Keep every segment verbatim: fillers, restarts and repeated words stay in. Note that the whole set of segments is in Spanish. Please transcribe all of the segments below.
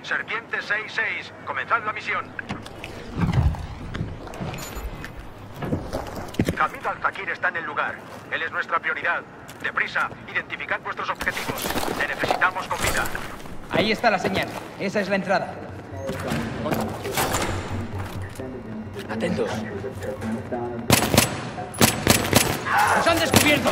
Serpiente seis seis, comenzad la misión. Hamid al-Zakir está en el lugar. Él es nuestra prioridad. Deprisa, identificad vuestros objetivos. Le necesitamos con vida. Ahí está la señal. Esa es la entrada. Atentos. ¡Nos han descubierto!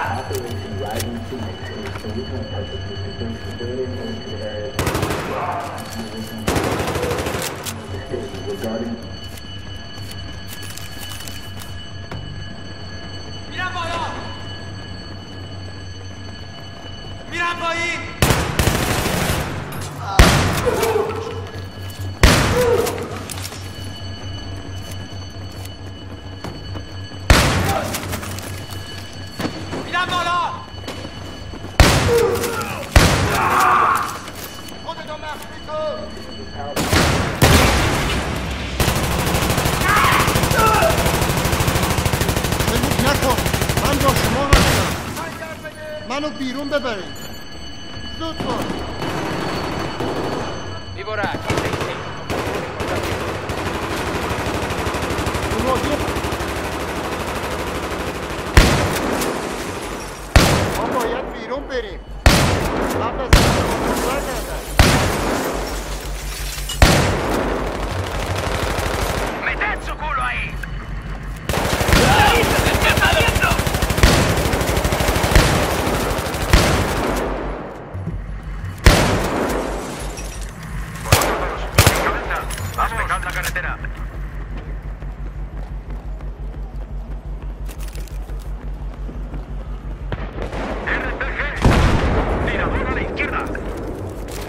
¡Mirámoslo! ¡Miramos ahí! ¡Mirámoslo! نکن من با شما هستم منو بیرون ببرید زود کن Víbora, aquí seis seis. ما باید بیرون بریم قبل از اینکه نکردن ¡Meted su culo ahí! Despejad la carretera. R P G. Tirador a la izquierda.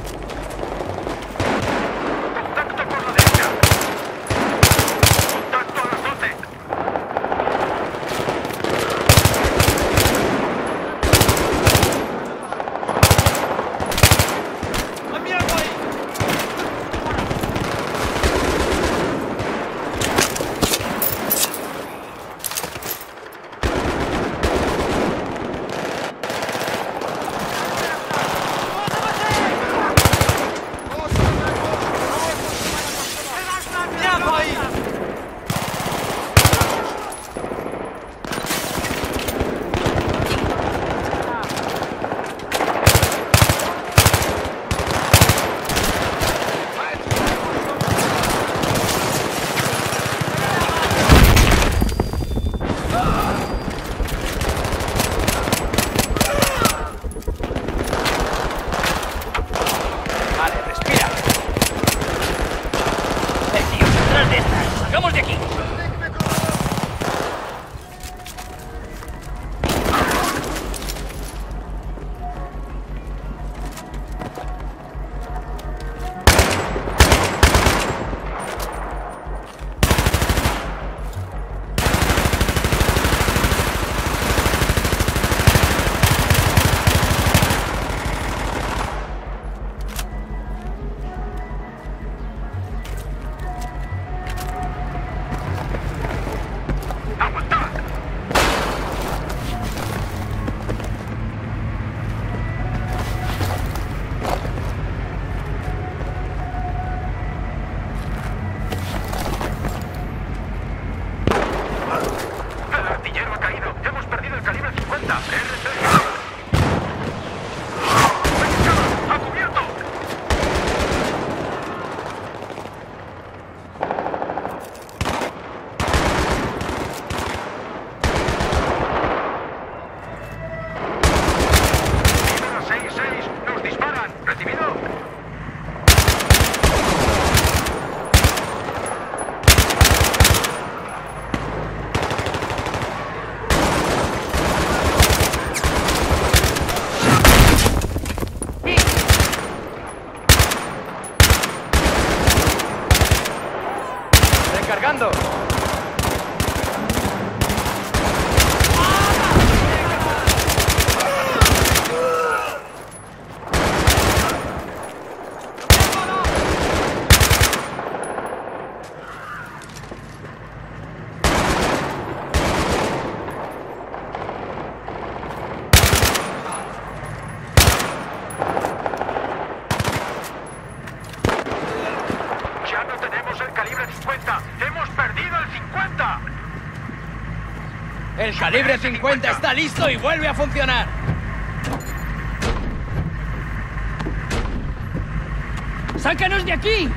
El calibre cincuenta está listo y vuelve a funcionar. ¡Sácanos de aquí!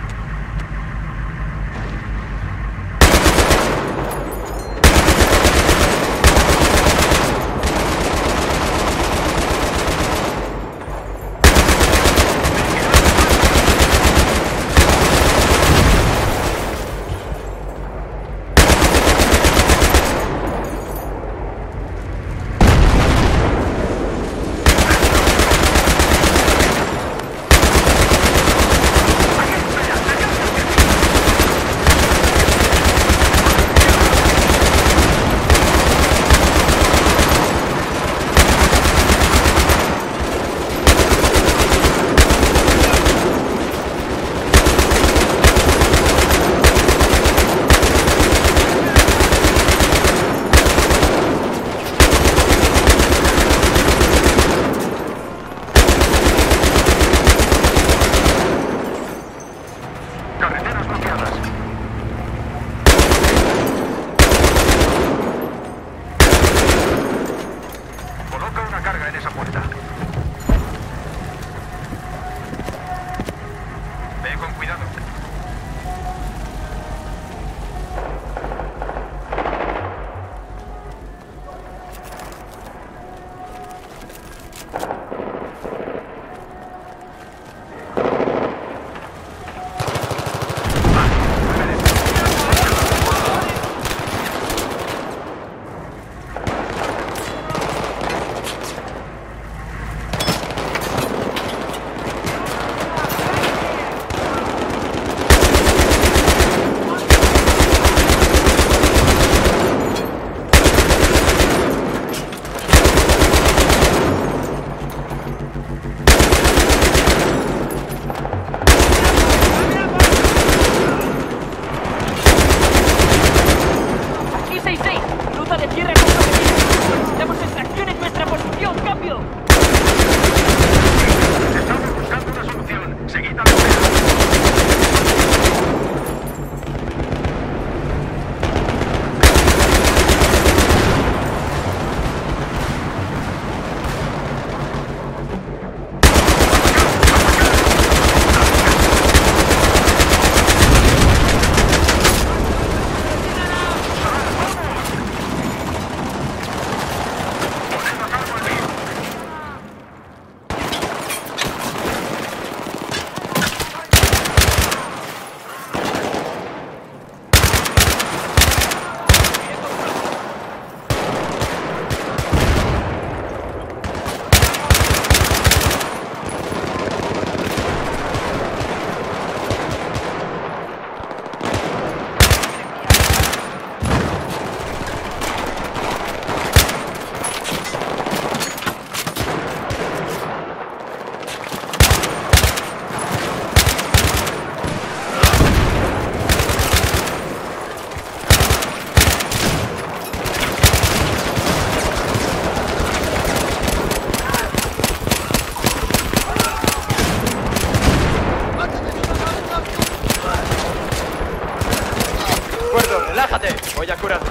Relájate, voy a curarte.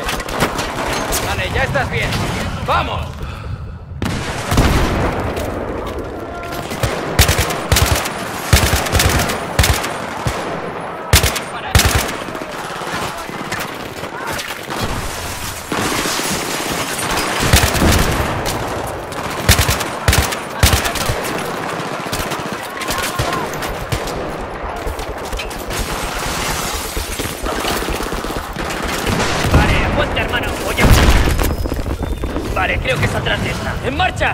Vale, ya estás bien. ¡Vamos! Vale, creo que es atrás de esta. ¡En marcha!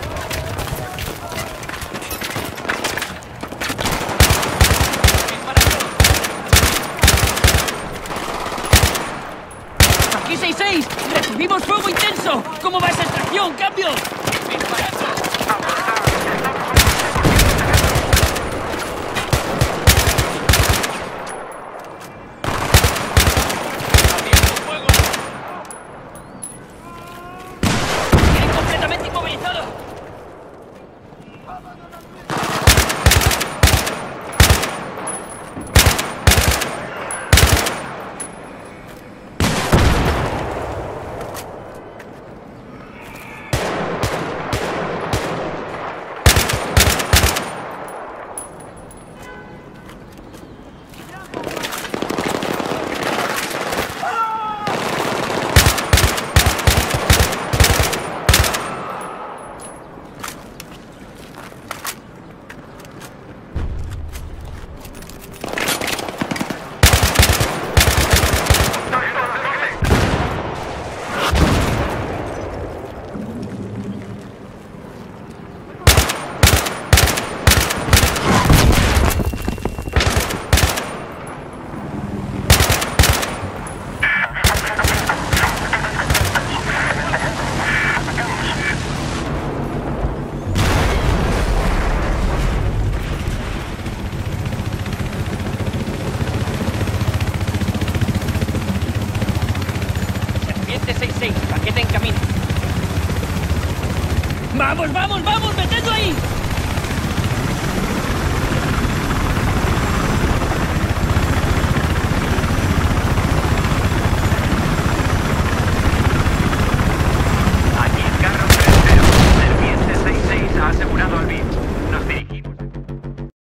¡Aquí seis seis! ¡Recibimos fuego intenso! ¿Cómo va esa extracción? ¡Cambio! Tanqueta en camino. ¡Vamos, vamos, vamos! ¡Metedlo ahí!